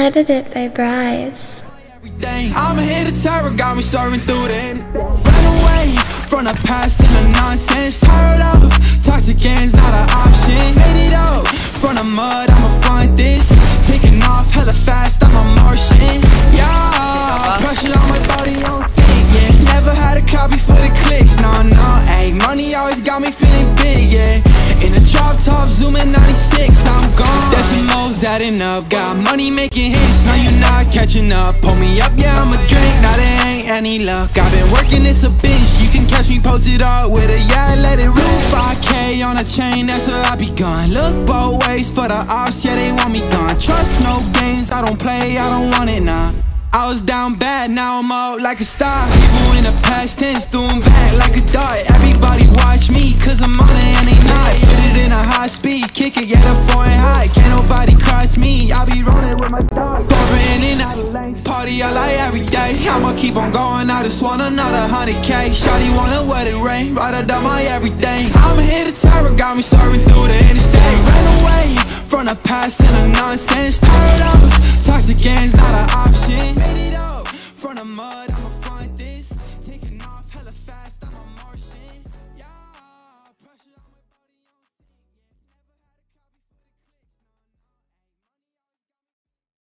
Edited by Bryce. I'm here to terror, got me serving through the run away from the past and the nonsense. Tired of toxic ends, not an option. Made it up from the mud, I'ma find this. Taking off hella fast, I'm a Martian. Yeah, pressure on my body, on thinking. Never had a copy for the clicks, no, ayy. Money always got me feeling big, yeah. In a drop top, zooming 96, I'm gone. Decimals adding up, got money making hits. Now you're not catching up. Pull me up, yeah, I'm a drink. Now there ain't any luck. I've been working this a bitch. You can catch me posted up with a yeah, let it rip. 5K on a chain, that's where I be gone. Look both ways for the ops, yeah, they want me gone. Trust no games, I don't play, I don't want it, nah. I was down bad, now I'm out like a star. People in the past tense, doing back like a dart. Everybody watch me, cause I'm on it and they not. Hit it in a high speed, kick it, yeah, the foreign high. Can't nobody cross me, I be rolling with my dog. Going in and out of lane, party all like every day. I'ma keep on going, I just want another 100K. Shawty wanna wear the rain, ride her down my everything. I'm here to terror, got me serving through the interstate. Ran away from the past and the nonsense. Tired of toxic ends, not an option. Made it up from the mud.